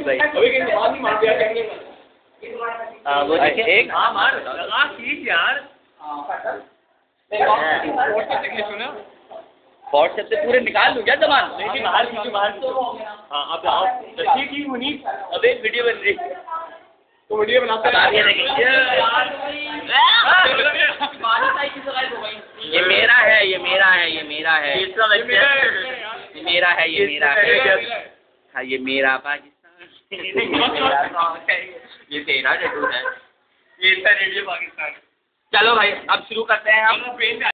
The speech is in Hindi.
भाई। वो देखिए एक यार व्हाट्सएप से पूरे निकाल लूँ क्या जमान? नहीं बाहर तो हाँ अब आओ ठीक ही मुनीस। अब एक वीडियो बन रही तो वीडियो बनाते हैं। ये मेरा है ये मेरा है ये मेरा है ये मेरा है ये मेरा है हाँ ये मेरा पाकिस्तान ये तेरा जरूर है ये रेडियो पाकिस्तान। चलो भाई अब शुरू करते हैं हम।